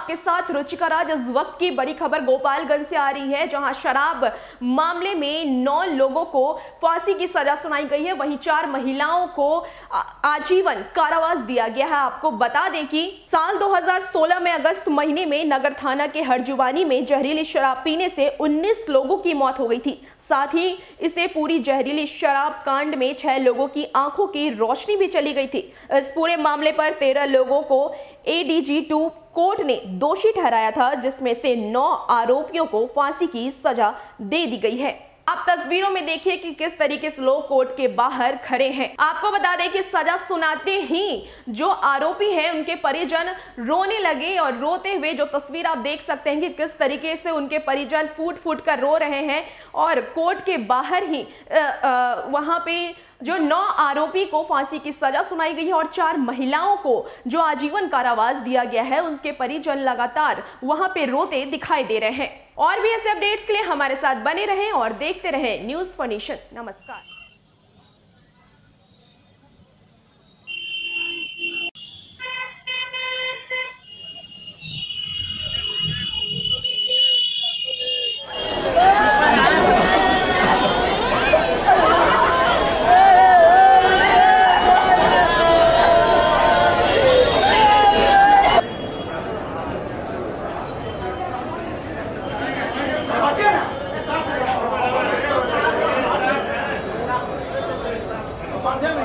आपके साथ रुचिका राज। इस वक्त की बड़ी खबर गोपालगंज से आ रही है, जहां शराब मामले में 9 लोगों को फांसी की सजा सुनाई गई है, वहीं 4 महिलाओं को आजीवन कारावास दिया गया है। आपको बता दें कि साल 2016 में अगस्त महीने में नगर थाना के हरजुबानी में जहरीली शराब पीने से 19 लोगों की मौत हो गई थी। साथ ही इसे पूरी जहरीली शराब कांड में 6 लोगों की आंखों की रोशनी भी चली गई थी। इस पूरे मामले पर 13 लोगों को ADG2 कोर्ट ने दोषी ठहराया था, जिसमें से 9 आरोपियों को फांसी की सजा दे दी गई है। आप तस्वीरों में देखिए कि किस तरीके से लोग कोर्ट के बाहर खड़े हैं। आपको बता दें कि सजा सुनाते ही जो आरोपी हैं उनके परिजन रोने लगे, और रोते हुए जो तस्वीर आप देख सकते हैं कि किस तरीके से उनके परिजन फूट फूट कर रो रहे हैं। और कोर्ट के बाहर ही वहां पे जो 9 आरोपी को फांसी की सजा सुनाई गई है और 4 महिलाओं को जो आजीवन कारावास दिया गया है, उनके परिजन लगातार वहां पे रोते दिखाई दे रहे हैं। और भी ऐसे अपडेट्स के लिए हमारे साथ बने रहें और देखते रहें न्यूज़ फॉर नेशन। नमस्कार। समझे